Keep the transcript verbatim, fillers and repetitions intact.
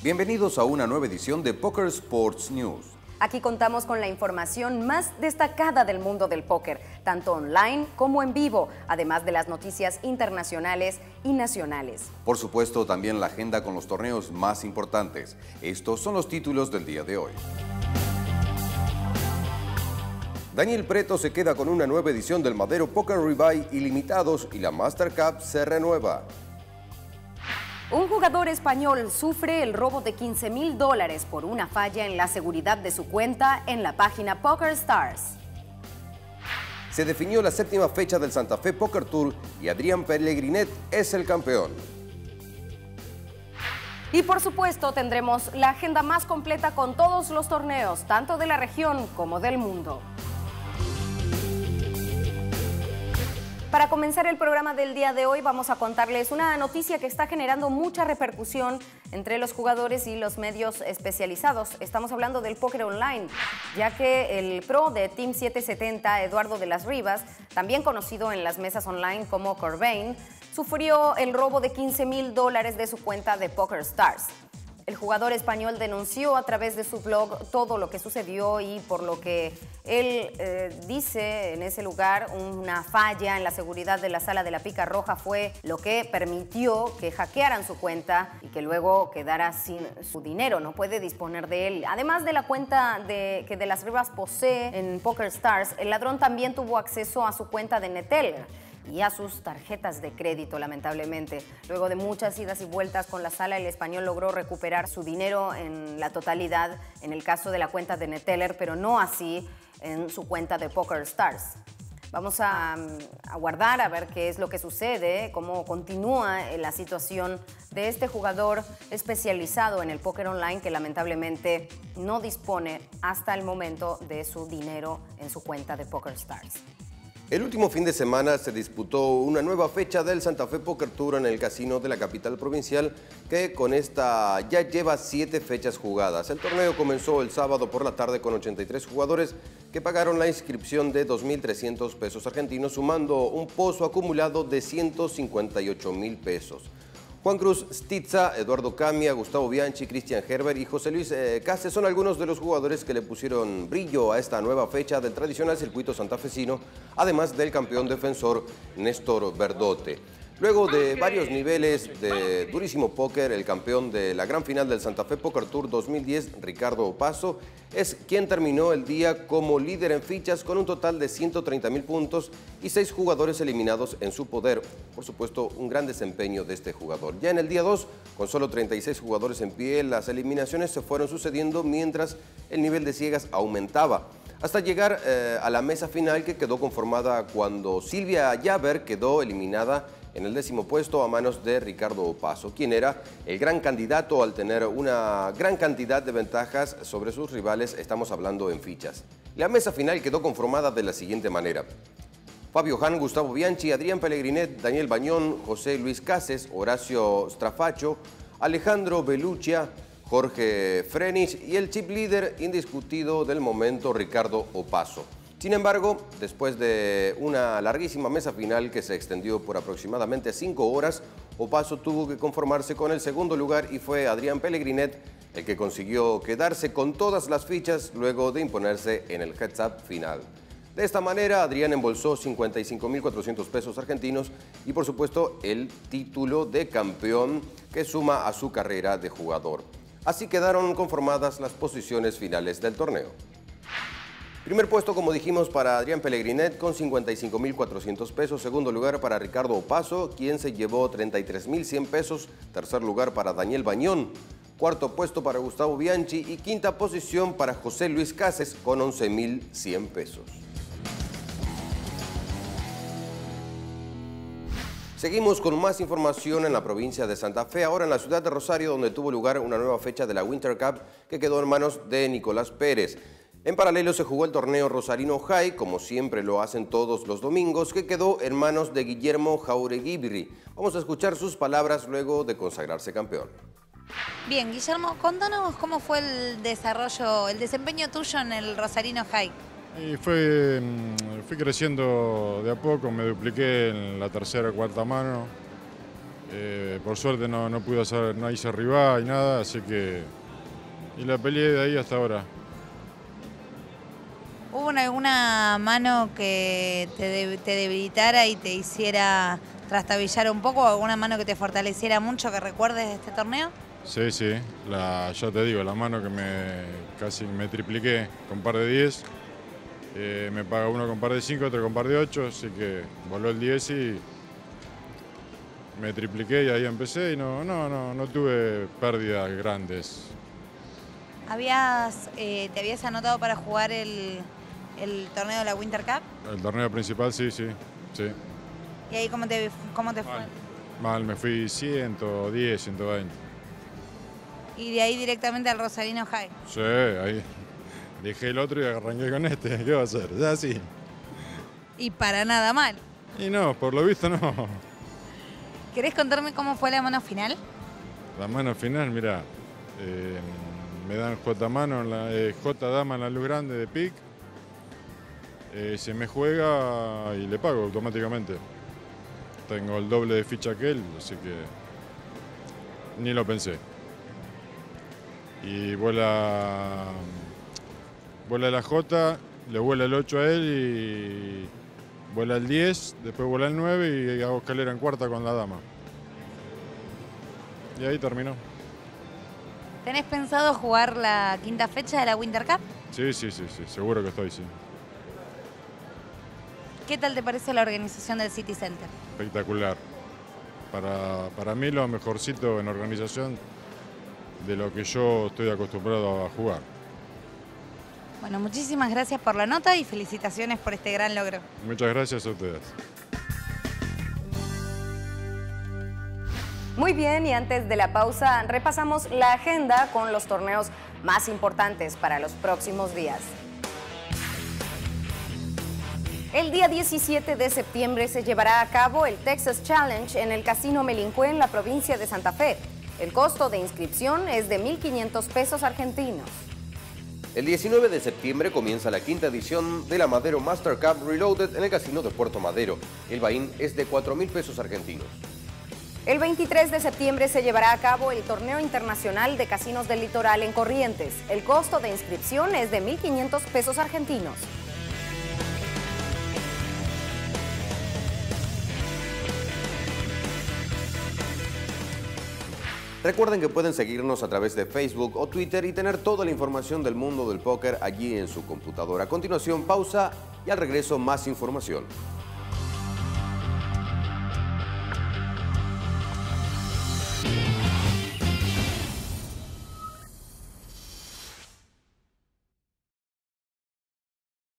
Bienvenidos a una nueva edición de Poker Sports News. Aquí contamos con la información más destacada del mundo del póker, tanto online como en vivo, además de las noticias internacionales y nacionales. Por supuesto, también la agenda con los torneos más importantes. Estos son los títulos del día de hoy. Daniel Preto se queda con una nueva edición del Madero Poker Rebuy ilimitados y la Master Cup se renueva. Un jugador español sufre el robo de quince mil dólares por una falla en la seguridad de su cuenta en la página PokerStars. Se definió la séptima fecha del Santa Fe Poker Tour y Adrián Pellegrinet es el campeón. Y por supuesto tendremos la agenda más completa con todos los torneos, tanto de la región como del mundo. Para comenzar el programa del día de hoy vamos a contarles una noticia que está generando mucha repercusión entre los jugadores y los medios especializados. Estamos hablando del póker online, ya que el pro de Team setecientos setenta, Eduardo de las Rivas, también conocido en las mesas online como Corvain, sufrió el robo de quince mil dólares de su cuenta de PokerStars. El jugador español denunció a través de su blog todo lo que sucedió y por lo que él eh, dice en ese lugar una falla en la seguridad de la sala de la pica roja fue lo que permitió que hackearan su cuenta y que luego quedara sin su dinero, no puede disponer de él. Además de la cuenta de, que de las Rivas posee en PokerStars, el ladrón también tuvo acceso a su cuenta de Netel y a sus tarjetas de crédito, lamentablemente. Luego de muchas idas y vueltas con la sala, el español logró recuperar su dinero en la totalidad en el caso de la cuenta de Neteller, pero no así en su cuenta de PokerStars. Vamos a aguardar a ver qué es lo que sucede, cómo continúa la situación de este jugador especializado en el póker online que lamentablemente no dispone hasta el momento de su dinero en su cuenta de PokerStars. El último fin de semana se disputó una nueva fecha del Santa Fe Poker Tour en el casino de la capital provincial, que con esta ya lleva siete fechas jugadas. El torneo comenzó el sábado por la tarde con ochenta y tres jugadores que pagaron la inscripción de dos mil trescientos pesos argentinos, sumando un pozo acumulado de ciento cincuenta y ocho mil pesos. Juan Cruz Stizza, Eduardo Camia, Gustavo Bianchi, Cristian Herbert y José Luis eh, Cáceres son algunos de los jugadores que le pusieron brillo a esta nueva fecha del tradicional circuito santafesino, además del campeón defensor Néstor Verdote. Luego de varios niveles de durísimo póker, el campeón de la gran final del Santa Fe Poker Tour dos mil diez, Ricardo Opaso, es quien terminó el día como líder en fichas con un total de ciento treinta mil puntos y seis jugadores eliminados en su poder. Por supuesto, un gran desempeño de este jugador. Ya en el día dos, con solo treinta y seis jugadores en pie, las eliminaciones se fueron sucediendo mientras el nivel de ciegas aumentaba, hasta llegar eh, a la mesa final, que quedó conformada cuando Silvia Llaver quedó eliminada en el décimo puesto a manos de Ricardo Opaso, quien era el gran candidato al tener una gran cantidad de ventajas sobre sus rivales, estamos hablando en fichas. La mesa final quedó conformada de la siguiente manera: Fabio Hahn, Gustavo Bianchi, Adrián Pellegrinet, Daniel Bañón, José Luis Cáceres, Horacio Strafacho, Alejandro Beluccia, Jorge Frenich y el chip líder indiscutido del momento, Ricardo Opaso. Sin embargo, después de una larguísima mesa final que se extendió por aproximadamente cinco horas, Opaso tuvo que conformarse con el segundo lugar y fue Adrián Pellegrinet el que consiguió quedarse con todas las fichas luego de imponerse en el heads-up final. De esta manera, Adrián embolsó cincuenta y cinco mil cuatrocientos pesos argentinos y, por supuesto, el título de campeón que suma a su carrera de jugador. Así quedaron conformadas las posiciones finales del torneo. Primer puesto, como dijimos, para Adrián Pellegrinet con cincuenta y cinco mil cuatrocientos pesos. Segundo lugar para Ricardo Opaso, quien se llevó treinta y tres mil cien pesos. Tercer lugar para Daniel Bañón. Cuarto puesto para Gustavo Bianchi y quinta posición para José Luis Cáceres con once mil cien pesos. Seguimos con más información en la provincia de Santa Fe, ahora en la ciudad de Rosario, donde tuvo lugar una nueva fecha de la Winter Cup que quedó en manos de Nicolás Pérez. En paralelo se jugó el torneo Rosarino High, como siempre lo hacen todos los domingos, que quedó en manos de Guillermo Jauregui. Vamos a escuchar sus palabras luego de consagrarse campeón. Bien, Guillermo, contanos cómo fue el desarrollo, el desempeño tuyo en el Rosarino High. Y fue, fui creciendo de a poco, me dupliqué en la tercera o cuarta mano Eh, por suerte no, no pude hacer, no hice rival y nada, así que... Y la peleé de ahí hasta ahora. ¿Hubo alguna mano que te, de, te debilitara y te hiciera trastabillar un poco? ¿O alguna mano que te fortaleciera mucho que recuerdes de este torneo? Sí, sí, la, ya te digo, la mano que me casi me tripliqué con par de diez. Eh, me paga uno con par de cinco, otro con par de ocho, así que voló el diez y me tripliqué y ahí empecé y no, no, no, no tuve pérdidas grandes. ¿Habías, eh, ¿Te habías anotado para jugar el, el torneo de la Winter Cup? El torneo principal sí, sí, sí. ¿Y ahí cómo te, cómo te fue? Mal. Mal, me fui ciento diez, ciento veinte. Y de ahí directamente al Rosarino High. Sí, ahí dejé el otro y arranqué con este. ¿Qué va a hacer? Ya sí. Y para nada mal. Y no, por lo visto no. ¿Querés contarme cómo fue la mano final? La mano final, mira, eh, me dan J mano, en la, eh, J dama en la luz grande de pick. Eh, se me juega y le pago automáticamente. Tengo el doble de ficha que él, así que ni lo pensé. Y vuela, vuela la J, le vuela el ocho a él y vuela el diez, después vuela el nueve y hago escalera en cuarta con la dama. Y ahí terminó. ¿Tenés pensado jugar la quinta fecha de la Winter Cup? Sí, sí, sí, sí, seguro que estoy, sí. ¿Qué tal te parece la organización del City Center? Espectacular. Para, para mí lo mejorcito en organización de lo que yo estoy acostumbrado a jugar. Bueno, muchísimas gracias por la nota y felicitaciones por este gran logro. Muchas gracias a ustedes. Muy bien, y antes de la pausa repasamos la agenda con los torneos más importantes para los próximos días. El día diecisiete de septiembre se llevará a cabo el Texas Challenge en el Casino Melincué en la provincia de Santa Fe. El costo de inscripción es de mil quinientos pesos argentinos. El diecinueve de septiembre comienza la quinta edición de la Madero Master Cup Reloaded en el Casino de Puerto Madero. El buy-in es de cuatro mil pesos argentinos. El veintitrés de septiembre se llevará a cabo el Torneo Internacional de Casinos del Litoral en Corrientes. El costo de inscripción es de mil quinientos pesos argentinos. Recuerden que pueden seguirnos a través de Facebook o Twitter y tener toda la información del mundo del póker allí en su computadora. A continuación, pausa y al regreso más información.